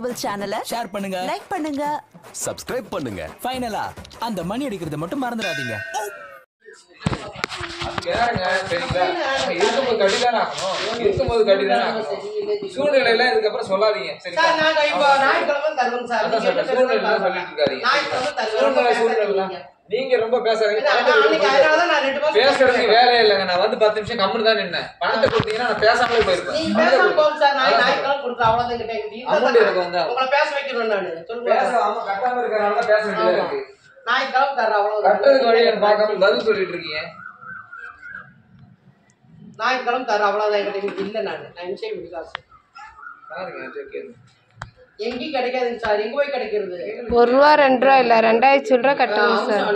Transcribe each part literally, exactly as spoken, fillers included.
சேனலை ஷேர் பண்ணுங்க, லைக் பண்ணுங்க, சப்ஸ்கிரைப் பண்ணுங்க. ஃபைனலா அந்த மணி அடிக்கிறத மட்டும் மறந்துடாதீங்க. இருக்கும்போது கட்டிதானே ஆகணும், இருக்கும்போது கட்டிதானே ஆகணும். சூழ்நிலை எல்லாம் இதுக்கப்புறம் சொல்லாதீங்க. நீங்க ரொம்ப பேசுறீங்க, பேசுறதுக்கு வேலையே இல்லைங்க. நான் வந்து பத்து நிமிஷம் கம்முன்னு தான் நின்னேன். பணத்தை கொடுத்தீங்கன்னா நான் பேசாமலே போயிருப்பேன். அமௌண்ட் எனக்கு வந்து பேசாம கட்டாம இருக்கிறனால பேச வேண்டியதா இருக்கு. கட்டுறதுக்கு வழி எனக்கு பார்க்காம பதில் சொல்லிட்டு இருக்கீங்க. ஞாயிற்றுக்கிழமை தர அவ்வளவுதான் எங்கிட்ட இல்ல. நான் நிச்சயம் விகாசு எங்கேயும் கிடைக்காதுங்க சார். எங்க போய் கிடைக்கிறது? ஒரு ரூபா ரெண்டு ரூபா இல்ல ரெண்டாயிரத்தி சில்லற கட்டணும் சார்.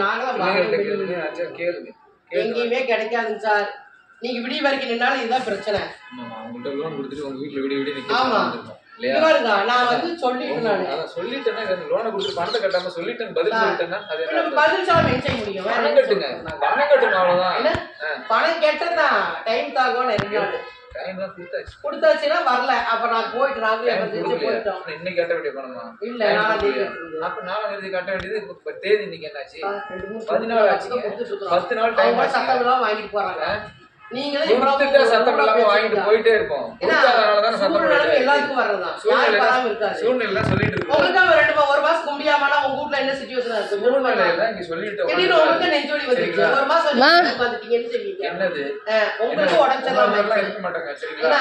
எங்கேயுமே கிடைக்காதுங்க சார். நீங்க விடிய வரைக்கும் நின்னாலும் இதுதான் பிரச்சனை. உங்கள்கிட்ட லோன் கொடுத்துட்டு உங்க வீட்டுல விடிய விடிய நிக்க. ஆமா பாருங்க, நான் வந்து சொல்லிட்டேன். நான் சொல்லிட்டேன்னா லோனை கொடுத்து பணத்தை கட்டாம சொல்லிட்டேன் பதில் சொல்லிட்டேன்னா அது பதில் சொல்ல என்ன செய்ய முடியும்? பணம் கட்டுங்க, பணம் கட்டுங்க, அவ்வளவுதான். பணம் கேட்டதான் டைம் தாகும். டைம் தான் கொடுத்தாச்சு, கொடுத்தாச்சுன்னா வரல. அப்ப நான் போயிட்டு நாங்களே போயிட்டோம். இன்னைக்கு கட்ட வேண்டிய பணமா? இல்ல நாளைக்கு. அப்ப நாலாம் தேதி கட்ட வேண்டியது. இப்ப தேதி இன்னைக்கு என்னாச்சு? பதினாலு ஆச்சு. பத்து நாள் டைம் ஆச்சு. சட்டம் எல்லாம் வாங்கிட்டு போறாங்க. நீங்களே சத்தம் இல்லாம வாங்கிட்டு போயிட்டே இருப்போம். கொடுக்காதனாலதான் சத்தம் எல்லாருக்கும் வர்றதுதான். சூழ்நிலை சொல்லிட்டு இருக்கோம். உங்களுக்கு ரெண்டு ஒரு மாசம் முடியாமனா உங்க வீட்ல என்ன சிச்சுவேஷன் இருக்கு? சூழ்நிலை இங்க சொல்லிட்டு உங்களுக்கு நெஞ்சோடி வந்துச்சு. ஒரு மாசம் பாத்துட்டீங்க என்ன செய்வீங்க? என்னது உங்களுக்கு உடம்பெல்லாம் இருக்க மாட்டாங்க. சரிங்களா?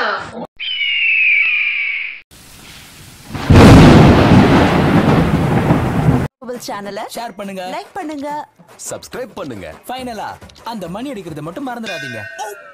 சேனலை ஷேர் பண்ணுங்க, லைக் பண்ணுங்க, சப்ஸ்கிரைப் பண்ணுங்க. ஃபைனலா அந்த மணி அடிக்கிறத மட்டும் மறந்துடாதீங்க.